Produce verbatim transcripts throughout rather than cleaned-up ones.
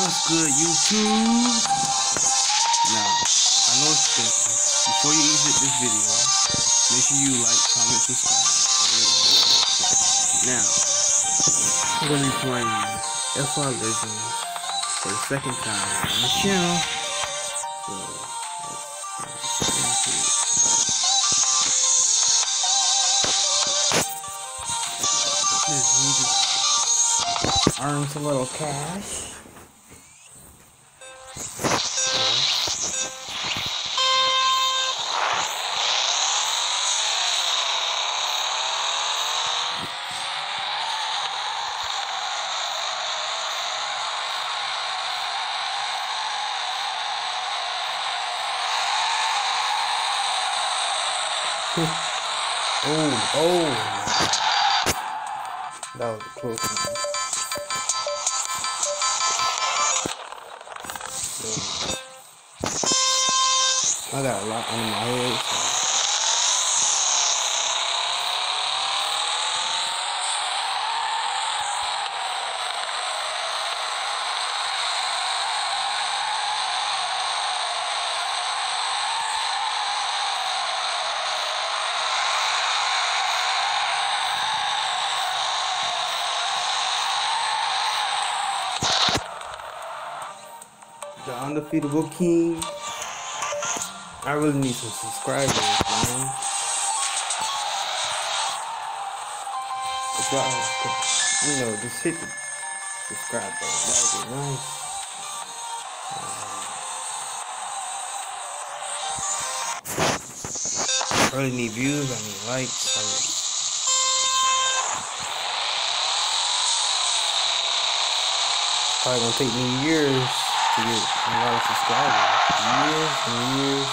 What's good, YouTube? Now, I know it's simple. Before you exit this video, make sure you like, comment, subscribe. Now, I'm going to be playing F R Legends for the second time on the channel. So, let's get into it. Just need to earn some little cash. Oh, oh, that was a close one. I got a lot under my head. The undefeatable king. I really need some subscribers, man. If y'all could, you know, just hit the subscribe button. That would be nice. I really need views. I need likes. I need... It's probably gonna take me years to get a lot of subscribers. Years and years.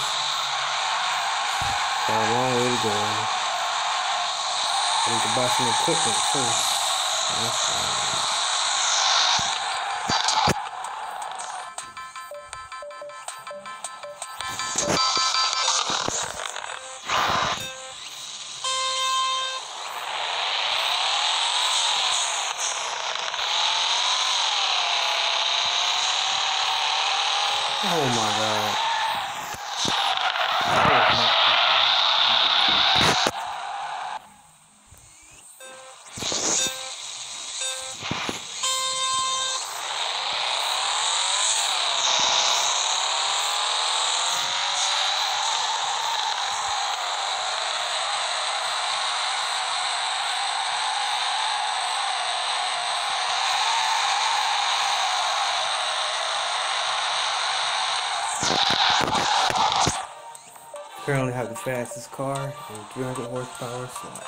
Got a long way to go. I need to buy some equipment first. That's fine. Oh my god. Currently have the fastest car and three hundred horsepower slot.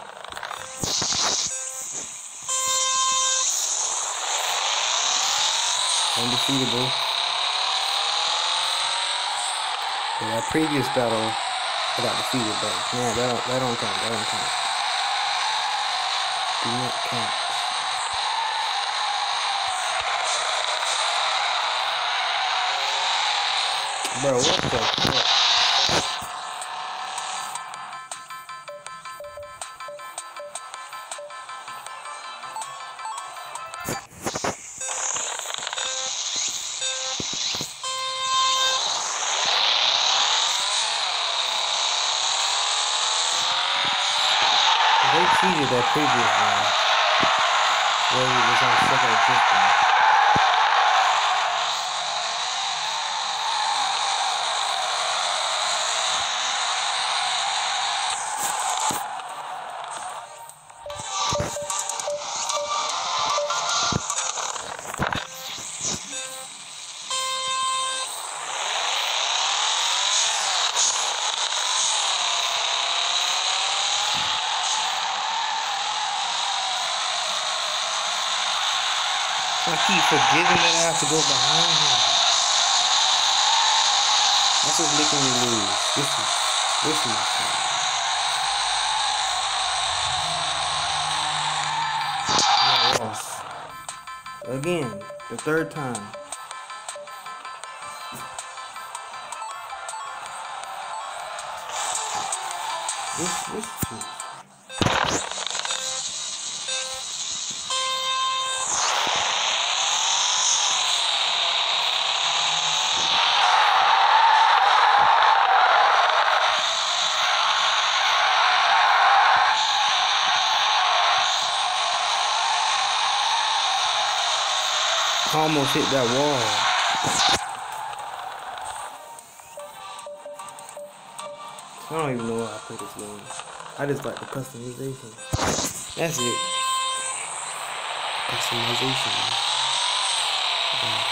Undefeatable. In that previous battle, I got defeated, but man, that don't, that don't count. That don't count. Do not count. Bro, what the fuck? They cheated that previous one where he was on second drifting. I keep forgetting that I have to go behind him. That's what's making me lose. This is, this is. I lost. Again, the third time. This, this is. almost hit that wall. I don't even know why I play this game. I just like the customization. That's it. Customization. Yeah.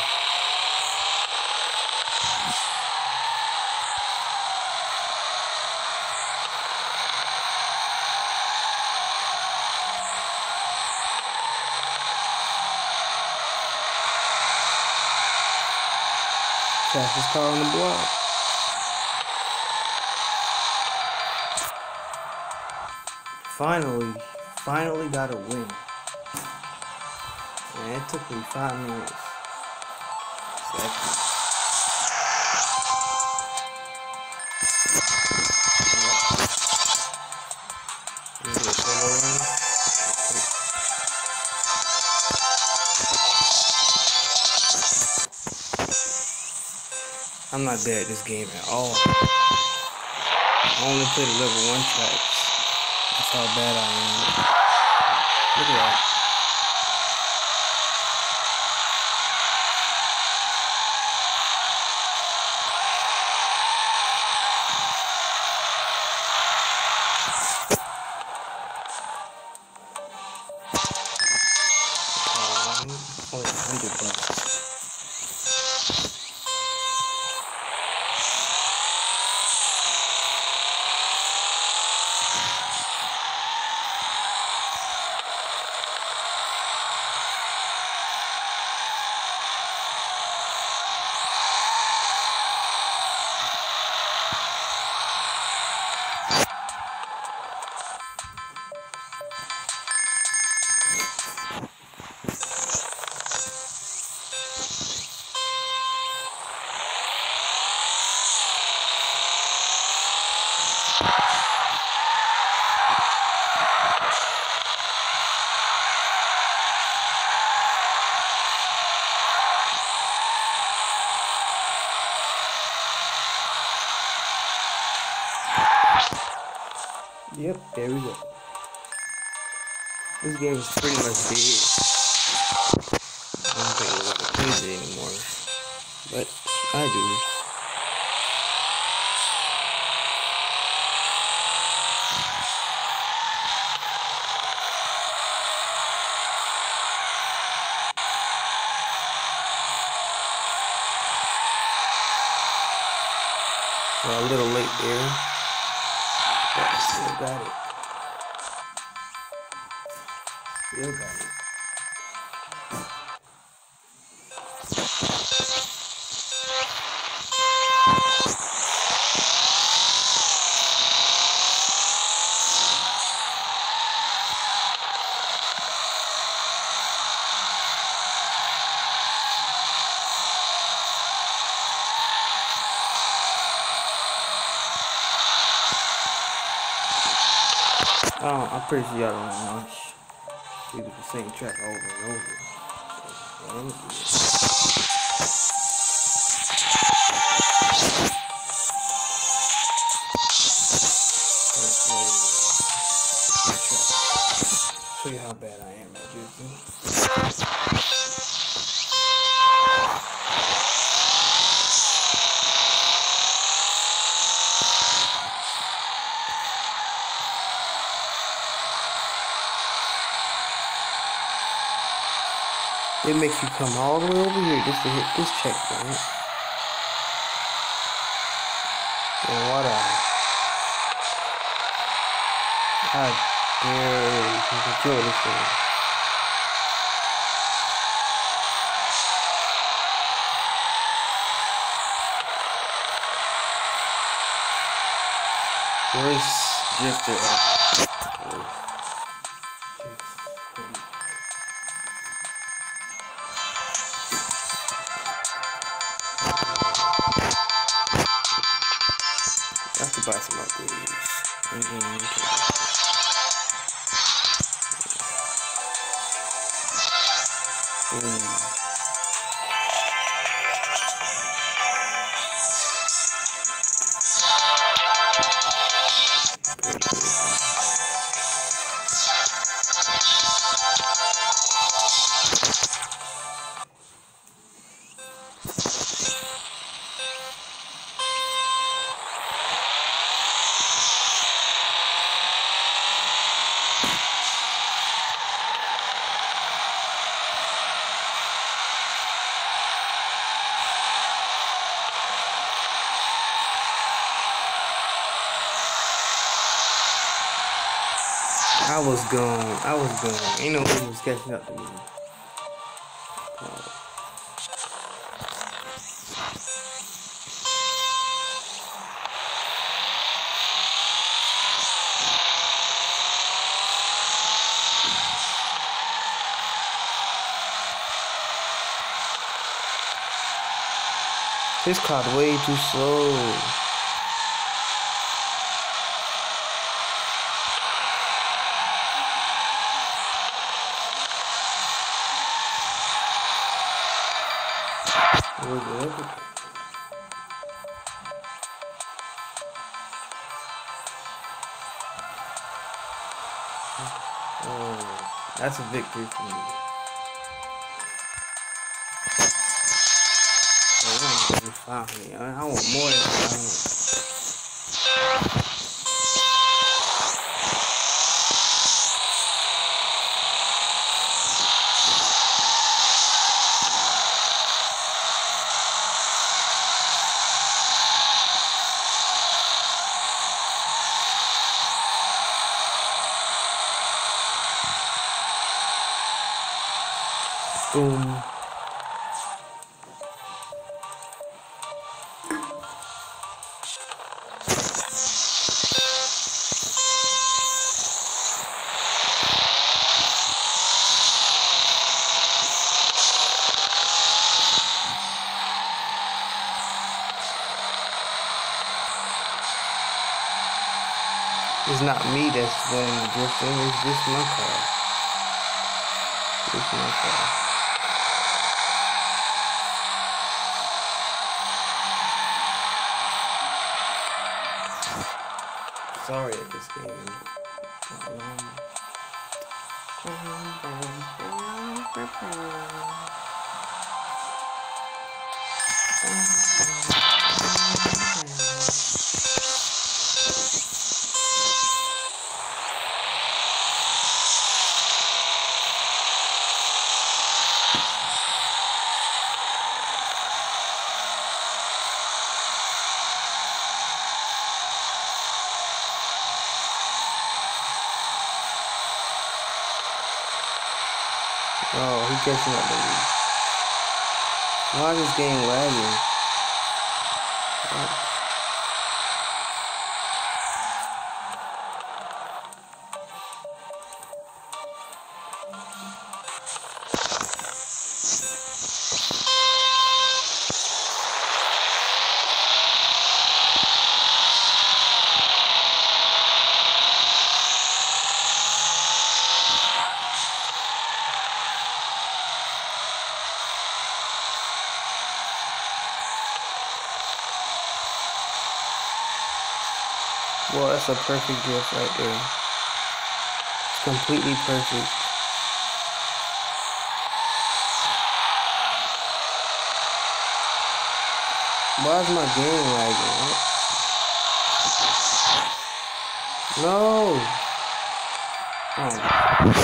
Fastest car on the block. Finally, finally got a win. Man, it took me five minutes. Seconds. I'm not good at this game at all. I only play the level one tracks. That's how bad I am. Look at that. Um, only one hundred bucks. Yep, there we go. This game is pretty much dead. I don't think nobody plays it anymore. But I do. Well, a little late there. But I still got it. Still got it. Oh, I'm pretty sure y'all don't know. We do the same track over and over. So, well, let me see it. Show you how bad I am at drifting. It makes you come all the way over here just to hit this checkpoint. And what a... I barely can control this thing. Where's Drifter at? I have to buy some upgrades. Mm-hmm. Mm. was gone. I was gone. Ain't no way he was catching up to me. Oh. His card way too slow. Oh, that's a victory for me. Oh, I want more than that. Boom. It's not me that's doing the drifting, it's just my car. It's my car. Sorry at this game. Oh, he catching up to me. Why is this game lagging? What? Well, that's a perfect drift right there. It's completely perfect. Why is my game lagging? No! Oh.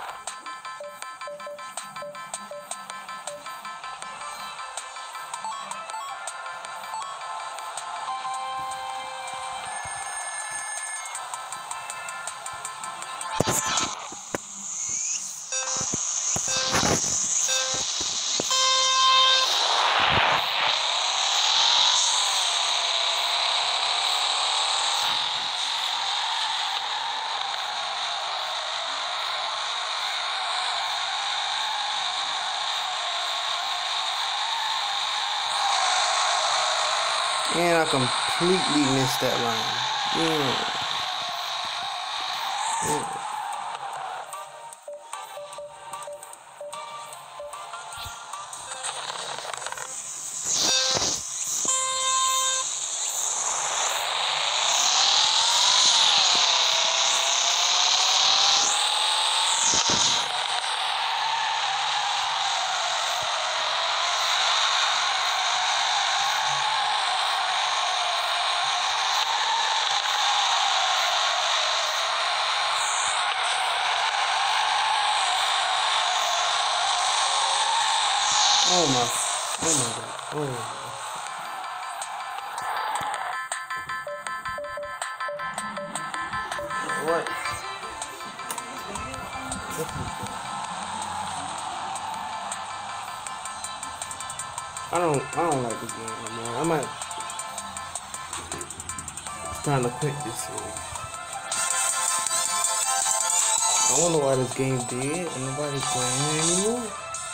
And I completely missed that line. Yeah. Yeah. Oh my, oh my god, oh. What? I don't I don't like this game anymore. I might it's time to quit this series. I wonder why this game dead and nobody's playing it anymore.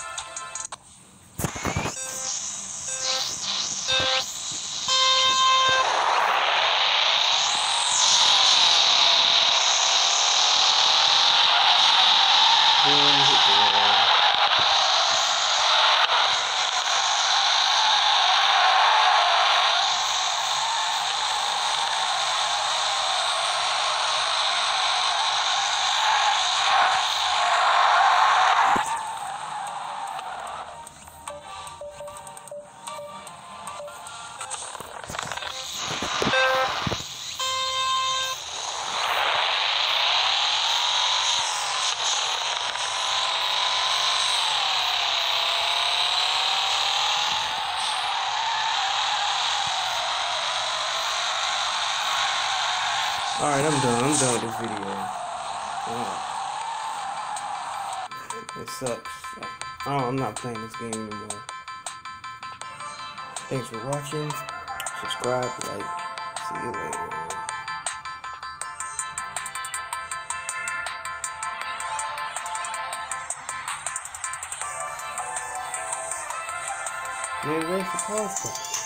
Alright, I'm done. I'm done with this video. Wow. It sucks. Oh, I'm not playing this game anymore. Thanks for watching. Subscribe, like. See you later. Man, where's the pause button?